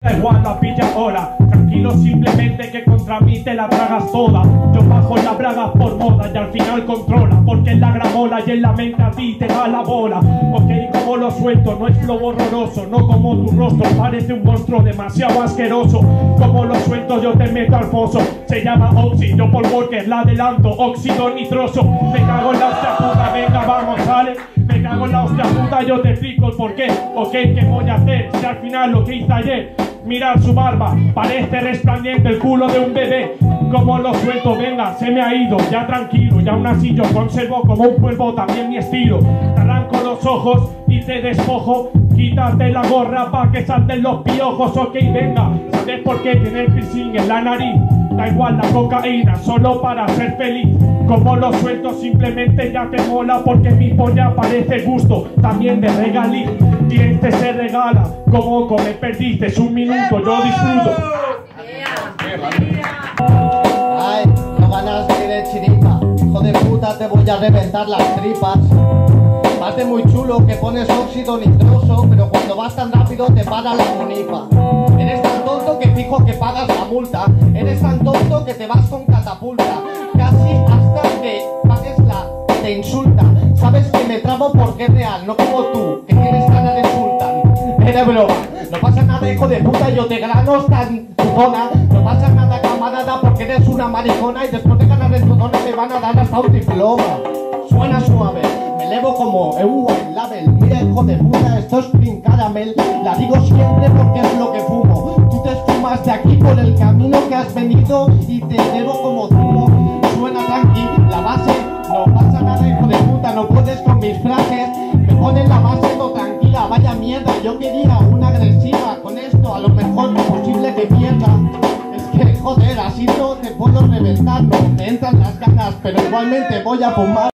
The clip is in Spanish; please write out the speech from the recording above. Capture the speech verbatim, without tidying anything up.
Da igual la pilla ahora, tranquilo simplemente que contra mí te la tragas toda. Yo bajo la braga por moda y al final controla, porque en la gramola y en la mente a ti te da la bola. Ok, como lo suelto, no es flow horroroso, no como tu rostro, parece un monstruo demasiado asqueroso. Como lo suelto yo te meto al foso, se llama Oxy, yo por Walker la adelanto, óxido nitroso. Me cago en la hostia puta, venga vamos, sale. Me cago en la hostia puta, yo te explico el porqué. Ok, ¿qué voy a hacer? Si al final lo que hice ayer, mirar su barba, parece resplandeciente el culo de un bebé. Como lo suelto, venga, se me ha ido, ya tranquilo. Y aún así yo conservo como un cuervo también mi estilo. Te arranco los ojos y te despojo, quítate la gorra pa' que salten los piojos. Ok, venga, ¿sabes por qué tener piercing en la nariz? Da igual la cocaína, solo para ser feliz. Como lo suelto simplemente ya te mola, porque mi polla parece gusto también de regaliz. Y este se regala, como me perdiste, es un minuto, yo disfruto. Ay, no ganas de ir de chiripa, hijo de puta, te voy a reventar las tripas. Vas de muy chulo que pones óxido nitroso, pero cuando vas tan rápido te para la munipa. Eres tan tonto que fijo que pagas la multa. Eres tan tonto que te vas con catapulta, casi hasta que pagues la te insulta. Sabes que me trabo porque es real, no como tú, que tienes cara de sultán. Era broma, no pasa nada hijo de puta, yo te granos tan tu zona. No pasa nada camarada porque eres una maricona, y después de ganar en tu zona me van a dar hasta un diploma. Suena suave, me elevo como EU en label. Mira hijo de puta, esto es Pink Caramel. La digo siempre porque es lo que fumo. Tú te fumas de aquí por el camino que has venido y te elevo como zumo. Suena tranqui, la base, no pasa nada hijo de puta, no puedes con mis frases. Me ponen la base no tranquila, vaya mierda. Yo quería una agresiva, con esto a lo mejor es posible que pierda. Es que joder, así no te puedo reventar, no me entran las ganas, pero igualmente voy a fumar.